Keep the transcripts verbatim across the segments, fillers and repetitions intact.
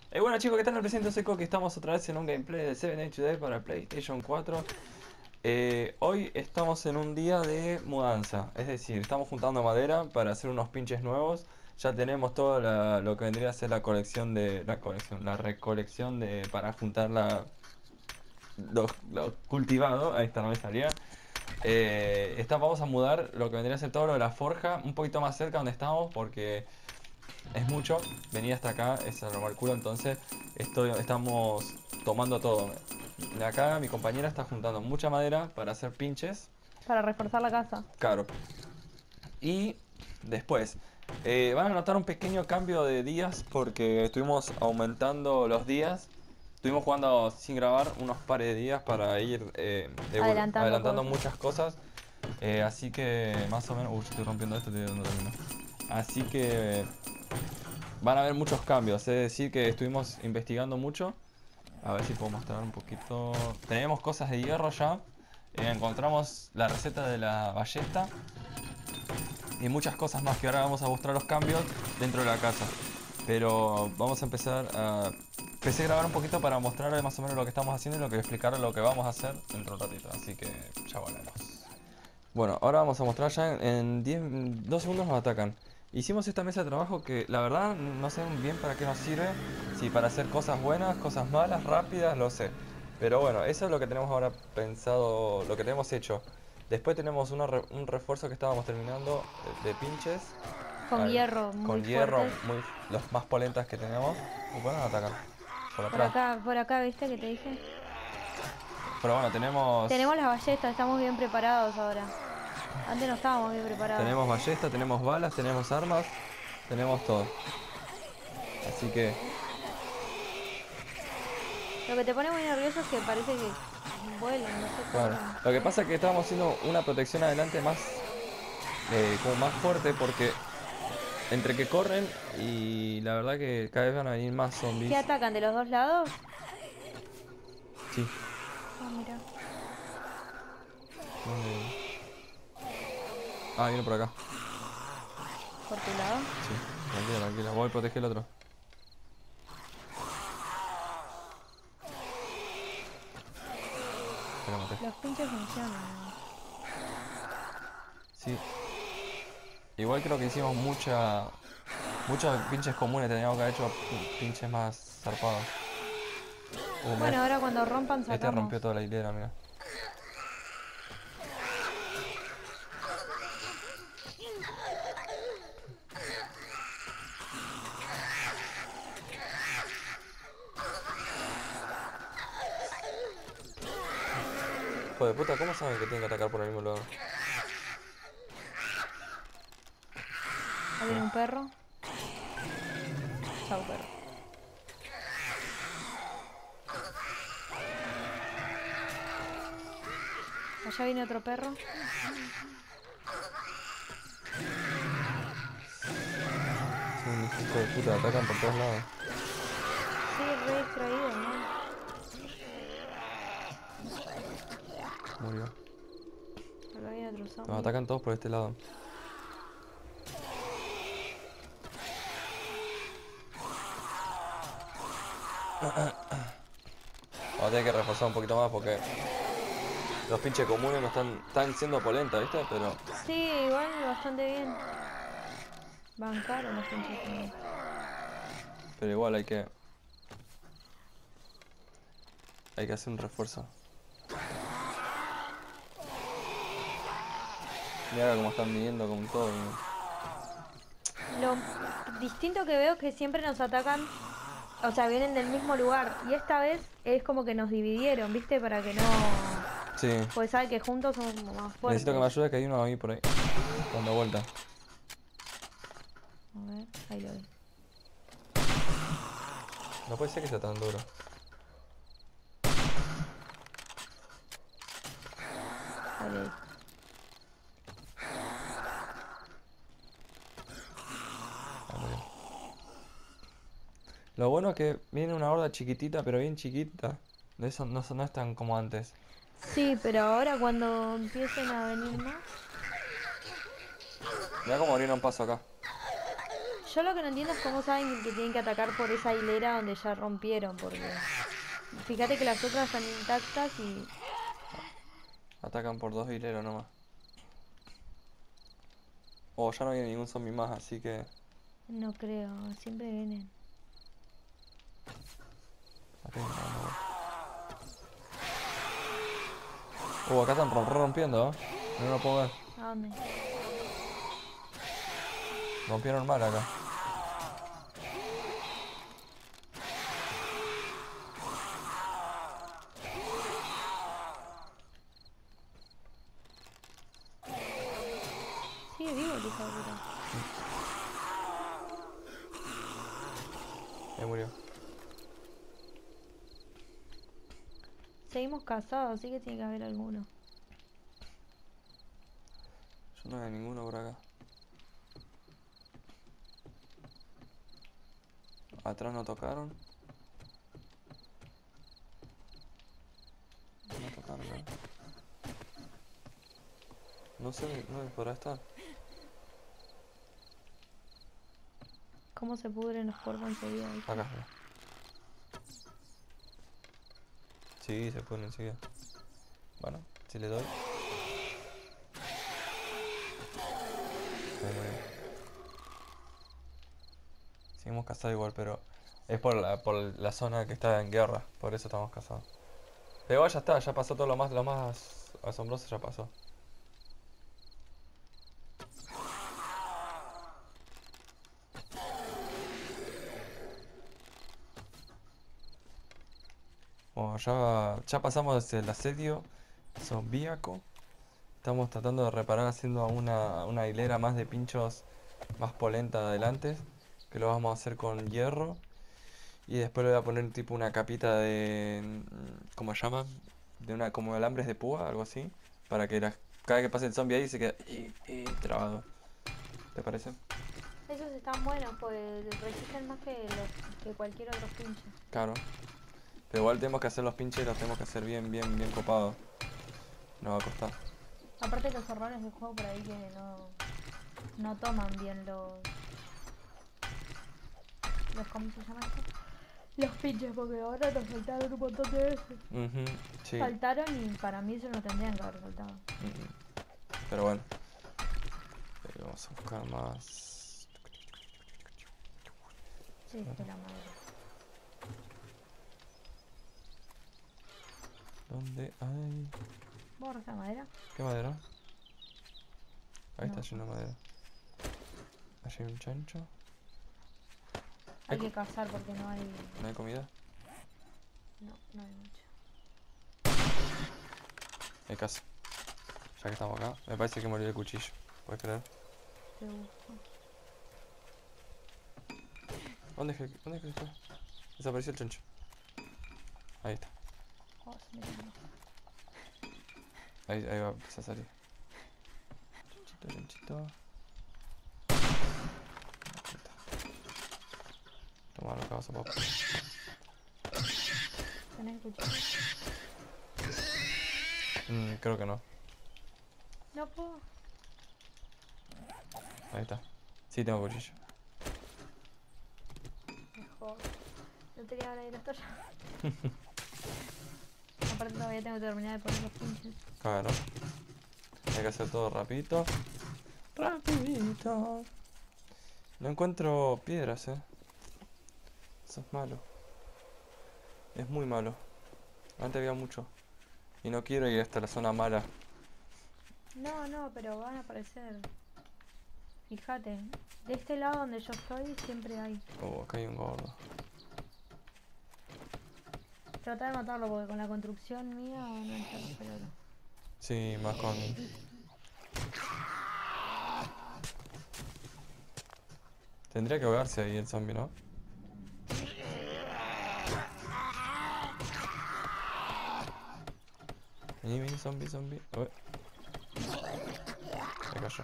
Eh, bueno chicos, ¿qué tal? Me presento Seco, que estamos otra vez en un gameplay de Seven H D para PlayStation cuatro. Eh, hoy estamos en un día de mudanza, es decir, estamos juntando madera para hacer unos pinches nuevos. Ya tenemos todo la- lo que vendría a ser la colección de... la colección, la recolección de... para juntar la, lo, lo cultivado, ahí está, no me salía. Eh, está- vamos a mudar lo que vendría a ser todo lo de la forja un poquito más cerca donde estamos porque es mucho. Venir hasta acá es a lo culo, entonces estoy, estamos tomando todo. De acá mi compañera está juntando mucha madera para hacer pinches. Para reforzar la casa. Claro. Y después, eh, van a notar un pequeño cambio de días porque estuvimos aumentando los días. Estuvimos jugando sin grabar unos pares de días para ir eh, evolu- Adelantando adelantando cosas. muchas cosas. Eh, así que más o menos... Uy, estoy rompiendo esto, estoy dando termino. Así que van a haber muchos cambios. Es decir, que estuvimos investigando mucho. A ver si puedo mostrar un poquito. Tenemos cosas de hierro ya. Eh, encontramos la receta de la ballesta. Y muchas cosas más que ahora vamos a mostrar los cambios dentro de la casa. Pero vamos a empezar a... Empecé a grabar un poquito para mostrarles más o menos lo que estamos haciendo y lo que explicar lo que vamos a hacer dentro de un ratito. Así que ya volvemos. Bueno, ahora vamos a mostrar ya en diez, dos segundos nos atacan. Hicimos esta mesa de trabajo que la verdad no sé bien para qué nos sirve. Si para hacer cosas buenas, cosas malas, rápidas, lo sé. Pero bueno, eso es lo que tenemos ahora pensado, lo que tenemos hecho. Después tenemos una re- un refuerzo que estábamos terminando eh, de pinches. Con Ahí, hierro muy con hierro, fuertes. muy, los más polentas que tenemos. Y bueno, atacan. Por Por atrás. acá, por acá, ¿viste que te dije? Pero bueno, tenemos... Tenemos las ballestas, estamos bien preparados ahora. Antes no estábamos bien preparados. Tenemos ballesta, tenemos balas, tenemos armas, tenemos todo. Así que, Lo que te pone muy nervioso es que parece que vuelan, no sé, claro. corren. Lo que pasa es que estamos haciendo una protección adelante más, eh, como más fuerte porque entre que corren y la verdad que cada vez van a venir más ¿Qué zombies. atacan de los dos lados? Sí. Ah, mira. ¿Dónde viene? Ah, viene por acá. Por tu lado. Sí. Tranquila, tranquila. Voy a proteger el otro. Te lo maté. Los pinches funcionan. Sí. Igual creo que hicimos mucha... Muchos pinches comunes, teníamos que haber hecho pinches más zarpados. Uh, mira, Bueno, ahora cuando rompan este sacamos. rompió toda la hilera, mira. Hijo de puta, ¿cómo saben que tienen que atacar por el mismo lado? Ahí viene un perro. Chau, perro. Allá viene otro perro. Son hijos de puta, atacan por todos lados. Sí, re distraído, ¿no? Murió. Acá viene otro Nos zombie. atacan todos por este lado. Vamos a tener que reforzar un poquito más porque los pinches comunes no están, están siendo polentas, ¿viste? Pero, Sí, igual bastante bien. Bancaron los pinches zombies. pero igual hay que... Hay que hacer un refuerzo. Mira cómo están midiendo con todo. Lo distinto que veo es que siempre nos atacan, o sea, vienen del mismo lugar. Y esta vez es como que nos dividieron, ¿viste? Para que no... Sí. Pues saben que juntos somos como más Necesito que me fuertes. ayude, que hay uno ahí por ahí. Dando vuelta. A ver, ahí lo vi. No puede ser que sea tan duro. Ahí lo vi. Ah, muy bien. Lo bueno es que viene una horda chiquitita, pero bien chiquita. De eso no, no es tan como antes. Sí, pero ahora cuando empiecen a venir más... Mira cómo abrieron paso acá. yo lo que no entiendo es cómo saben que tienen que atacar por esa hilera donde ya rompieron, porque fíjate que las otras están intactas y... Atacan por dos hileras nomás. Oh, ya no viene ningún zombie más, así que... No creo, siempre vienen. Acá hay uno, no. Oh, acá están rom- rompiendo, ¿eh? No lo puedo ver. ¿A dónde? Rompieron mal acá. Sigue vivo el hijo de puta. Ahí murió. Seguimos casados, así que tiene que haber alguno. Yo no veo ninguno por acá. Atrás no tocaron. No tocaron, ¿no? No sé dónde podrá estar. ¿Cómo se pudren los cuerpos enseguida? ¿Viste? Acá, acá. Sí, se pone enseguida. Bueno, si le doy. Ahí murió. Seguimos casados igual, pero es por la, por la zona que está en guerra. Por eso estamos casados. Pero igual ya está, ya pasó todo lo más, lo más asombroso, ya pasó. Bueno, ya, ya pasamos el asedio zombíaco. Estamos tratando de reparar haciendo una, una hilera más de pinchos más polenta adelante. Que lo vamos a hacer con hierro. Y después le voy a poner tipo una capita de... mm, ¿cómo se llama? De una como alambres de púa, algo así. Para que la- cada que pase el zombie ahí se quede eh, eh, trabado. ¿Te parece? Esos están buenos, pues resisten más que, los, que cualquier otro pinche. Claro. Pero igual tenemos que hacer los pinches y los tenemos que hacer bien, bien, bien copados. Nos va a costar. Aparte los errores del juego por ahí que no, no toman bien los... los ¿Cómo se llama esto? Los pinches, porque ahora nos saltaron un montón de veces. Ujú, sí. Saltaron y para mí eso no tendrían que haber saltado. Mm, Pero bueno. Eh, vamos a buscar más. Sí, es que la madre. ¿Dónde hay? ¿Vos agarraste la madera? ¿Qué madera? Ahí No. está lleno de madera. Allí hay un chancho. Hay Hay que cazar porque no hay... ¿No hay comida? No, no hay mucho. Hay casa. Ya que estamos acá. Me parece que murió el cuchillo. ¿Puedes creer? Te busco. ¿Dónde es que, dónde es que está? Desapareció el chancho. Ahí está. Oh, se me quemó. Ahí, ahí va a empezar a salir. Chanchito, chanchito. Ahí está. Toma lo que vas a papá. ¿Tenés el cuchillo? Mm, creo que no. No puedo. Ahí está. Sí, tengo cuchillo. Mejor. No tenía ganas de ir hasta allá. Aparte todavía tengo que terminar de poner los pinches. Claro. Hay que hacer todo rapidito. Rapidito. No encuentro piedras, eh. Eso es malo. Es muy malo. Antes había mucho. Y no quiero ir hasta la zona mala. No, no, pero van a aparecer. Fíjate, de este lado donde yo estoy siempre hay. Oh, acá hay un gordo. Trata de matarlo porque con la construcción mía no está la pelota. Sí, más con... Tendría que ahogarse ahí el zombie, ¿no? Vení, vení, zombie, zombie. Ué. Me cayó.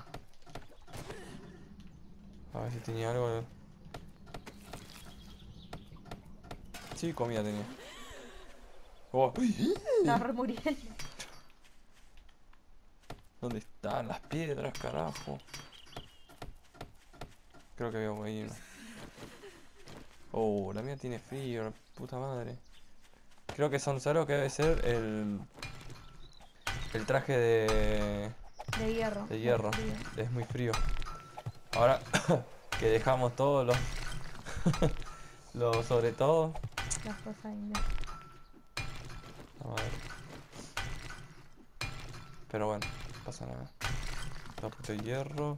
A ver si tenía algo. Sí, comida tenía. Oh. Está re muriendo. ¿Dónde están las piedras, carajo? Creo que veo ahí una. Oh, la mía tiene frío, la puta madre. Creo que son cero que debe ser el... El traje de... De hierro. De Por hierro. frío. Es muy frío. Ahora que dejamos todos los... los sobre todo... Las cosas ahí. La madre. Pero bueno, no pasa nada. Tapete de hierro.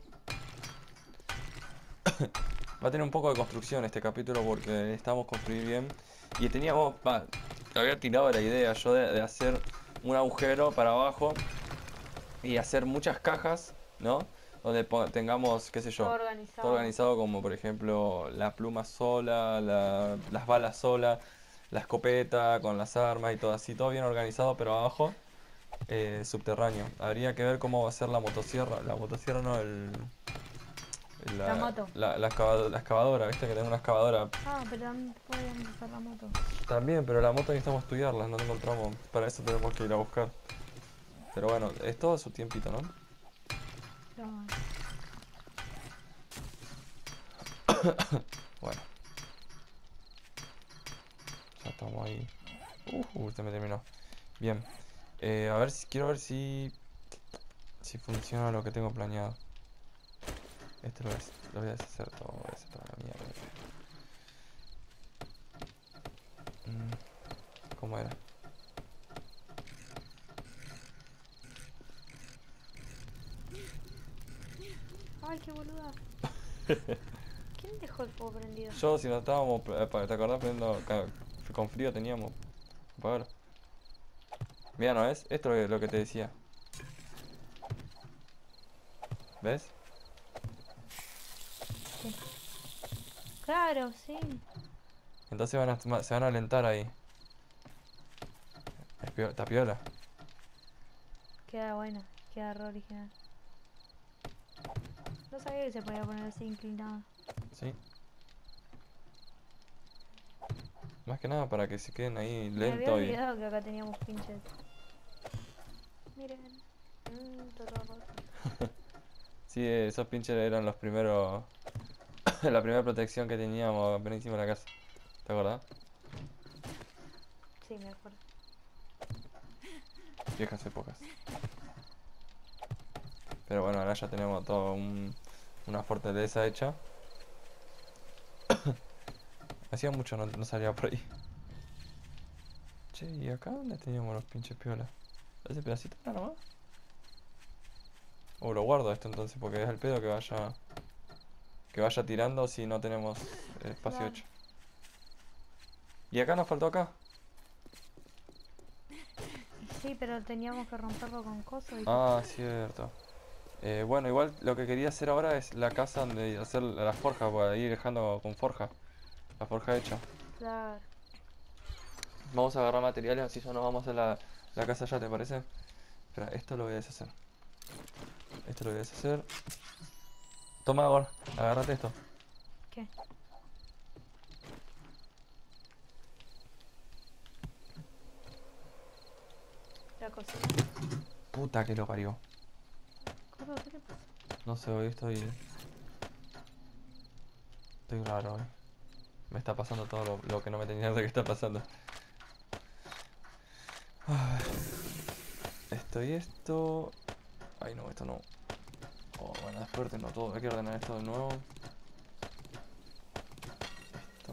Va a tener un poco de construcción este capítulo porque necesitamos construir bien. Y teníamos... Va, te había tirado la idea yo de, de hacer un agujero para abajo y hacer muchas cajas, ¿no? Donde po- tengamos, qué sé yo, Todo todo organizado. organizado como por ejemplo la pluma sola, la- las balas sola, la escopeta con las armas y todo así, todo bien organizado, pero abajo eh, subterráneo. Habría que ver cómo va a ser la motosierra, la motosierra no, el, La la, moto. la, la excavado- la excavadora, viste que tengo una excavadora. Ah, pero también podíamos usar la moto. También, pero la moto necesitamos estudiarla, no la encontramos, para eso tenemos que ir a buscar. Pero bueno, es todo a su tiempito, ¿no? No, Bueno, ya estamos ahí. Uh, se me terminó. Bien. Eh, a ver si quiero ver si si funciona lo que tengo planeado. Este lo voy a, lo voy a deshacer todo, voy a hacer toda la mierda. Mm, ¿cómo era? ay, qué boluda. ¿Quién dejó el fuego prendido? Yo si no estábamos, eh, pa- ¿te acordás prendiendo ca- con frío teníamos? Apagarlo. Mira, ¿no ves? Esto es lo que te decía. ¿Ves? Sí. Claro, sí. Entonces van a, ma- se van a alentar ahí. Es pio- Está piola. Queda bueno. Queda re original. No sabía que se podía poner así inclinado. ¿Sí? Más que nada para que se queden ahí Me había lento y... olvidado que acá teníamos pinches. Miren. Mmm, todo roto. Sí, esos pinches eran los primeros... la primera protección que teníamos apenas hicimos la casa. ¿Te acordás? Sí, me acuerdo. Viejas épocas. Pero bueno, ahora ya tenemos toda un, una fortaleza hecha. Hacía mucho no, no salía por ahí. Che, ¿y acá dónde teníamos los pinches piolas? ¿Ese pedacito nada más? O lo guardo esto entonces porque es el pedo que vaya... Que vaya tirando si no tenemos el espacio Claro. hecho. ¿Y acá nos faltó acá? Sí, pero teníamos que romperlo con coso y... Ah, cierto. Eh, bueno, igual lo que quería hacer ahora es la casa donde hacer la forja, para ir dejando con forja. La forja hecha. Claro. Vamos a agarrar materiales, así ya nos vamos a la, la casa ya, ¿te parece? Espera, esto lo voy a deshacer. Esto lo voy a deshacer. Toma, ahora, agárrate esto. ¿Qué? La cocina. Puta que lo parió. ¿Cómo? ¿Qué le pasa? No sé, hoy estoy... Estoy raro hoy. Me está pasando todo lo, lo que no me tenía de que está pasando. Ay, esto y esto... Ay no, esto no. Oh, buena suerte, no todo. Hay que ordenar esto de nuevo. Esto.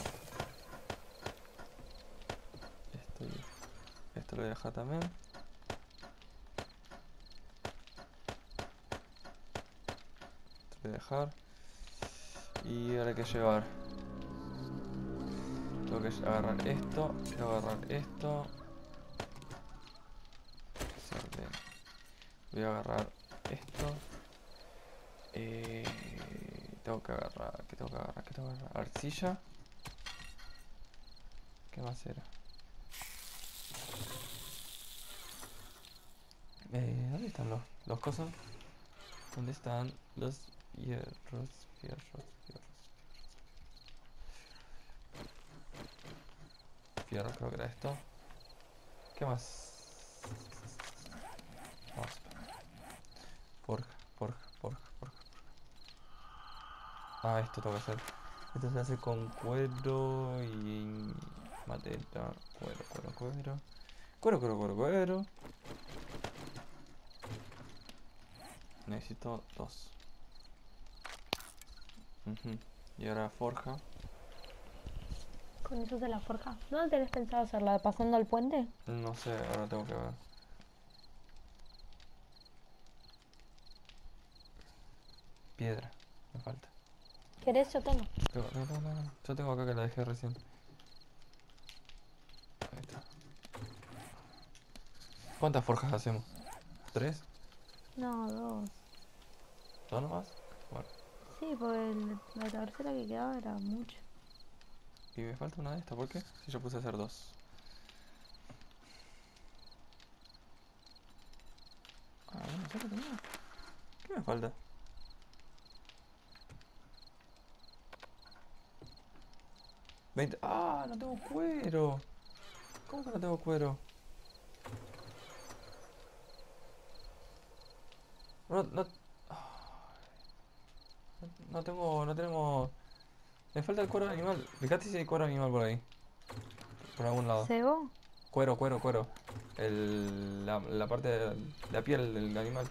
Esto y esto lo voy a dejar también. Esto lo voy a dejar. Y ahora hay que llevar. Tengo que agarrar esto. Quiero agarrar esto. Desorden. Voy a agarrar esto. Eh, tengo que agarrar. ¿Qué tengo que agarrar? ¿Qué tengo que agarrar? Arcilla. ¿Qué más era? Eh, ¿dónde están los, los cosas? ¿Dónde están los hierros? Fierros, fierros, fierros, creo que era esto. ¿Qué más? Vamos. Forja, forja, forja, forja. Ah, esto tengo que hacer. Esto se hace con cuero y madera. Cuero, cuero, cuero. Cuero, cuero, cuero, cuero. Necesito dos. Ujú. Y ahora forja. Con eso se la forja. ¿No tenés pensado hacerla pasando el puente? No sé, ahora tengo que ver. Piedra, me falta. ¿Querés? Yo tengo. Pero, no, no, no, no. Yo tengo acá que la dejé recién. Ahí está. ¿Cuántas forjas hacemos? ¿Tres? No, dos. ¿Dos nomás? Bueno. Sí, porque el- la tercera que quedaba era mucho. Y me falta una de estas, ¿por qué? Si yo puse a hacer dos. Ah, bueno, ya lo tenía. ¿Qué me falta? veinte. ¡Ah! No tengo cuero. ¿Cómo que no tengo cuero? No, no, no tengo, no tenemos. Me falta el cuero animal. Fíjate si hay cuero animal por ahí. Por algún lado. ¿Cebo? Cuero, cuero, cuero. El, la, la parte de la piel del animal.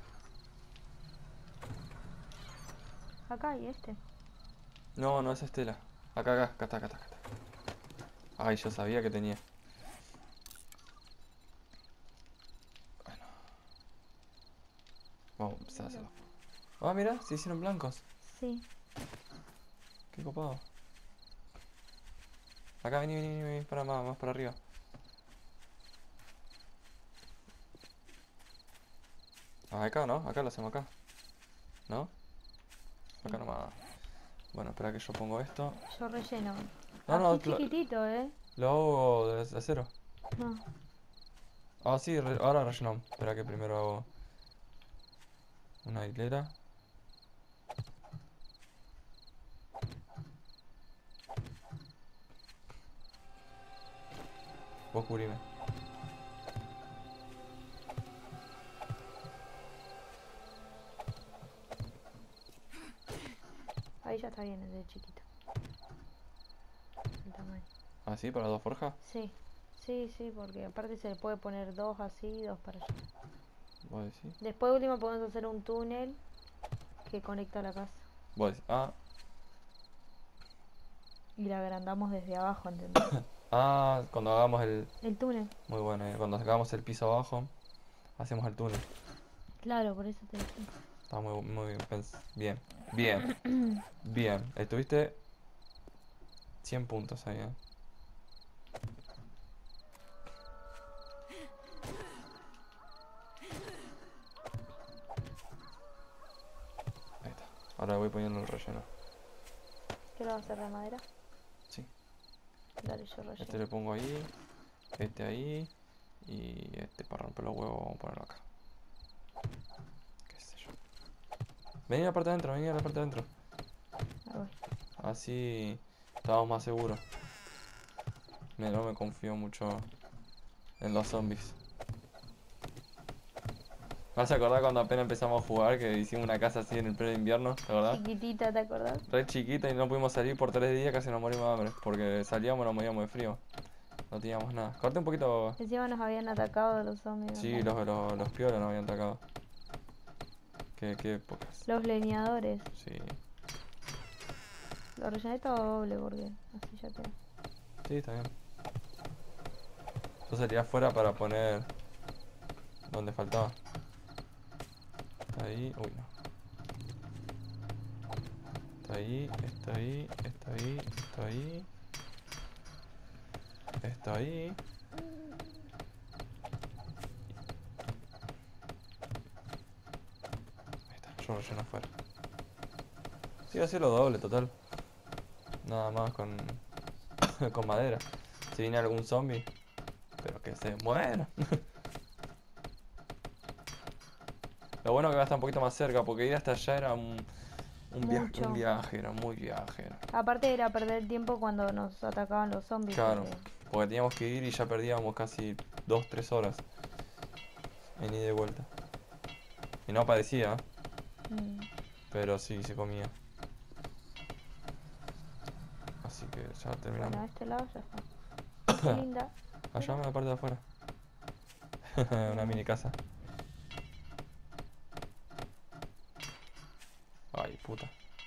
Acá y este. No, no es Estela. Acá, acá, acá está, acá está, acá está. Ay, yo sabía que tenía. Bueno, vamos a empezar a hacerlo. Ah, mira, se hicieron blancos. Sí. Qué copado. Acá, vení, vení, vení, para más, más para arriba. Ah, acá, ¿no? Acá lo hacemos acá. ¿No? Sí. Acá nomás. Bueno, espera que yo pongo esto. Yo relleno. No, no, Así lo, chiquitito, ¿eh? lo hago de, de cero. No. Ah, sí, re- ahora rellenamos. Espera que primero hago una hilera. Vos cubrime. Ahí ya está bien, es de chiquito. El tamaño. ¿Ah, sí? ¿Para dos forjas? Sí. Sí, sí, porque aparte se le puede poner dos así y dos para allá. Vos decís. Después último podemos hacer un túnel que conecta a la casa. Vos decís. Ah, Y la agrandamos desde abajo, ¿entendés? ah, cuando hagamos el. El túnel. Muy bueno, eh, cuando hagamos el piso abajo, hacemos el túnel. Claro, por eso te dije. Está muy, muy pens- bien. Bien. Bien. Estuviste cien puntos ahí, eh. Ahí está. Ahora voy poniendo el relleno. ¿Qué lo vas a hacer de madera? Sí. Dale, yo relleno. Este le pongo ahí. Este ahí. Y este para romper los huevos vamos a ponerlo acá. Qué sé yo. Vení a la parte de adentro, vení a la parte de adentro. Ahí voy. Así estamos más seguros. Me, no me confío mucho en los zombies. ¿Vas a acordar cuando apenas empezamos a jugar que hicimos una casa así en el pleno invierno? ¿Te acordás? Chiquitita, ¿te acordás? Re chiquita y no pudimos salir por tres días, casi nos morimos de hambre. Porque salíamos y nos moríamos de frío. No teníamos nada. Corté un poquito. Encima nos habían atacado los zombies. Sí, ¿no? los, los, los piolas nos habían atacado. Qué, qué épocas. Los leñadores. Sí. Lo rellené todo doble porque así ya tengo. Sí, está bien. Yo salía afuera para poner donde faltaba. Está ahí. Uy, no. Está ahí, está ahí, está ahí, está ahí. Está ahí. Ahí está, yo relleno afuera. Sí, así lo doble, total. Nada más con, con madera. Si viene algún zombie, pero que se muera. Lo bueno que va a estar un poquito más cerca, porque ir hasta allá era un, un, viaje, Mucho. un viaje, era muy viaje. Era. Aparte era perder tiempo cuando nos atacaban los zombies. Claro, porque- porque teníamos que ir y ya perdíamos casi dos tres horas en ida y de vuelta. Y no aparecía, Mm. pero sí se comía. ya terminamos. Bueno, a este lado ya está. Qué linda. Allá en la parte de afuera. Una mini casa. Ay, puta.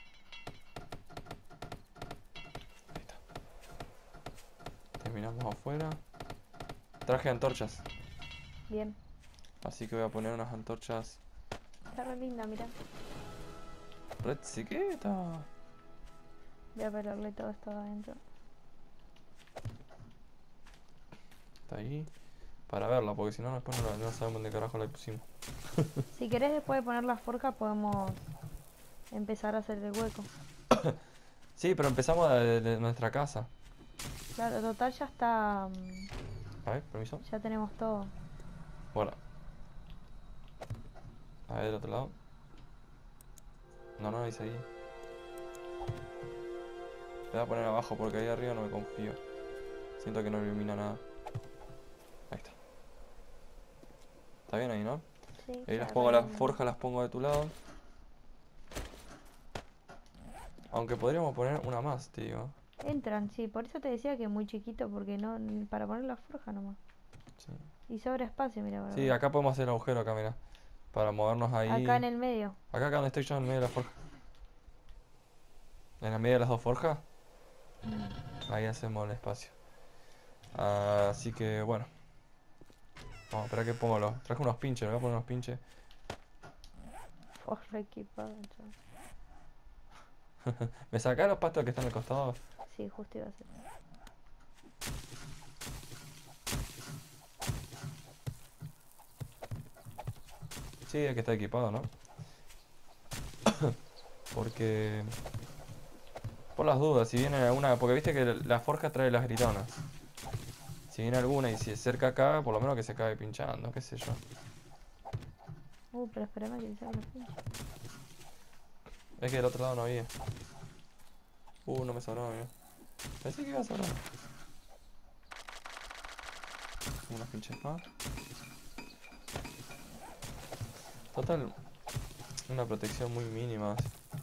Ahí está. Terminamos afuera. Traje antorchas. Bien. Así que voy a poner unas antorchas. Está re linda, mira. Red chiquita. Voy a pelarle todo esto adentro. Está ahí. Para verla, porque si no, después no, la- no sabemos dónde carajo la pusimos. Si querés, después de poner la forja, podemos empezar a hacer el hueco. Sí, pero empezamos de, de nuestra casa. Claro, total ya está. mm, A ver, permiso. Ya tenemos todo. Bueno. A ver, del otro lado. No, no, dice ahí. Le voy a poner abajo porque ahí arriba no me confío. Siento que no ilumina nada. Ahí está. Está bien ahí, ¿no? Sí, Ahí ya las pongo, las re- forjas las pongo de tu lado. Aunque podríamos poner una más, te digo. Entran, sí, por eso te decía que es muy chiquito, porque no. Para poner la forja nomás. Sí. Y sobra espacio, mira, para Sí, poner. acá podemos hacer el agujero acá, mira. Para movernos ahí. Acá en el medio. Acá, acá donde estoy yo, en medio de la forja. En el medio de las dos forjas. Ahí hacemos el espacio. Así que, bueno. Vamos, espera que pongo los. Traje unos pinches, le voy a poner unos pinches. Forja equipada. entonces. ¿Me sacás los pastos que están al costado? Sí, justo iba a ser. Sí, hay que estar equipado, ¿no? Porque... Por las dudas, si viene alguna... Porque viste que la forja trae las gritonas. Si viene alguna y si es cerca acá, por lo menos que se acabe pinchando, qué sé yo. Uh, pero espérame que se los pinches. Es que del otro lado no había. Uh, no me sobró, amigo. Pensé que iba a sobrar. Unos pinches más. Total, una protección muy mínima.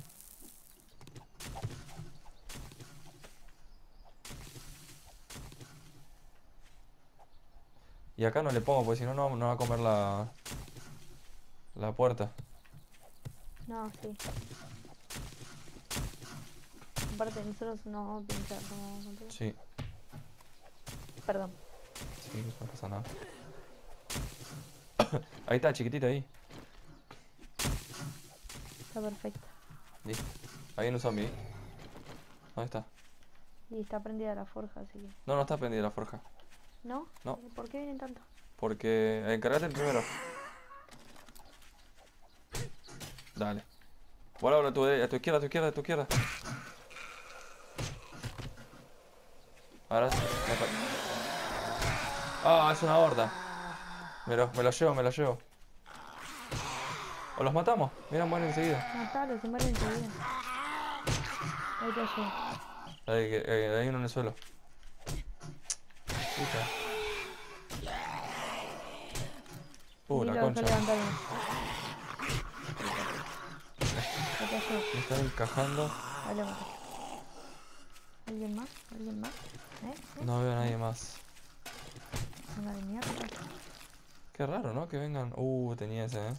Y acá no le pongo, porque si no, no no va a comer la, la puerta. No, sí. Aparte, nosotros no vamos a pinchar, no vamos a pinchar. Sí, Perdón. sí, no pasa nada. Ahí está, chiquitita ahí. Está perfecta. Listo. Ahí viene un zombie. ¿Dónde está? Y está prendida la forja, así que. No, no está prendida la forja. ¿No? No. ¿Por qué vienen tanto? Porque... Encargate el primero. Dale. Bola, bola, a tu, a tu izquierda, a tu izquierda, a tu izquierda. Ahora sí. me pa- Ah, es una horda. Me lo, me lo llevo, me lo llevo. ¿O los matamos? Miran, mueren enseguida. Matalo, se muere enseguida. Ahí te ayudo. Ahí, eh, hay uno en el suelo. Puta. Uh, Y la lo dejó concha. levantar uno. Ahí te ayudo. Me están encajando. Ahí lo maté. ¿Alguien más? ¿Alguien más? ¿Eh? ¿Eh? No veo a nadie más. Una de mierda. Qué raro, ¿no? Que vengan. Uh, tenía ese, eh.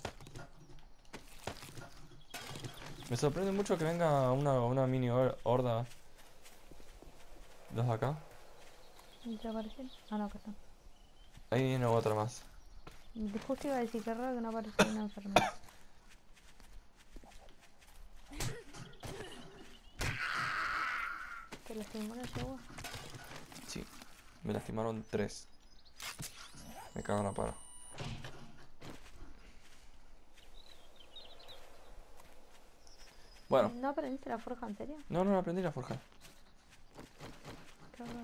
Me sorprende mucho que venga una, una mini hor- horda. Los de acá. ¿Y te aparecen? Ah, no, acá están. Ahí viene otra más. Y justo iba a decir que raro que no aparece una enfermera. ¿Te lastimó la yegua? Sí. Me lastimaron tres. Me cago en la paro. Bueno. ¿No aprendiste la forja en serio? No, no, no aprendí la forja. Qué raro.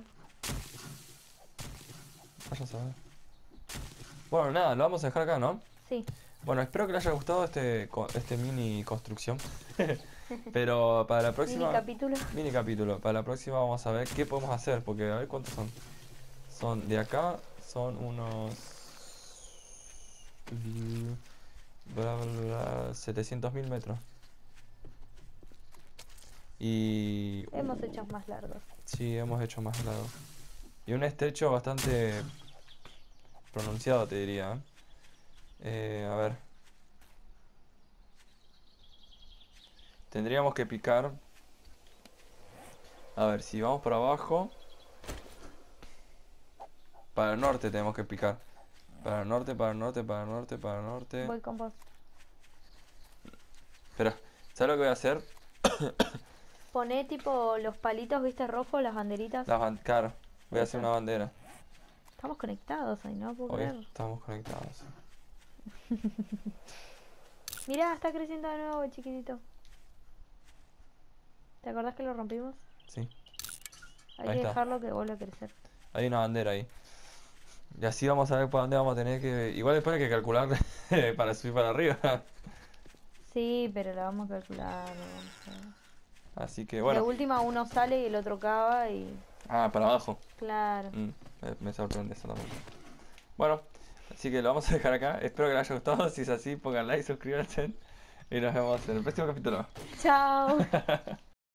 Vaya a saber. Bueno, nada, lo vamos a dejar acá, ¿no? Sí. Bueno, espero que les haya gustado este, co- este mini construcción. Pero para la próxima... Mini capítulo. Mini capítulo. Para la próxima vamos a ver qué podemos hacer. Porque a ver cuántos son. Son de acá. Son unos... Bla, bla, bla, setecientos mil metros. Y... Hemos hecho más largos. Sí, hemos hecho más lado. Y un estrecho bastante pronunciado, te diría. ¿Eh? Eh, a ver. Tendríamos que picar. A ver, si vamos para abajo. Para el norte tenemos que picar. Para el norte, para el norte, para el norte, para el norte. Voy con vos. Espera, ¿sabes lo que voy a hacer? Poné tipo los palitos, viste, rojos, las banderitas. Las ban- claro, voy a hacer Eso. una bandera. Estamos conectados ahí, no puedo Hoy creer. estamos conectados. Mirá, está creciendo de nuevo, chiquitito. ¿Te acordás que lo rompimos? Sí, Hay ahí que está. dejarlo que vuelva a crecer. Hay una bandera ahí. Y así vamos a ver para dónde vamos a tener que... Igual después hay que calcular para subir para arriba. Sí, pero lo vamos a calcular. lo vamos a- Así que De bueno. última uno sale y el otro cava y... Ah, para abajo. Claro. Mm, me, me sorprende eso también. Bueno, así que lo vamos a dejar acá. Espero que les haya gustado. Si es así, pongan like, suscríbanse. Y nos vemos en el próximo capítulo. Chao.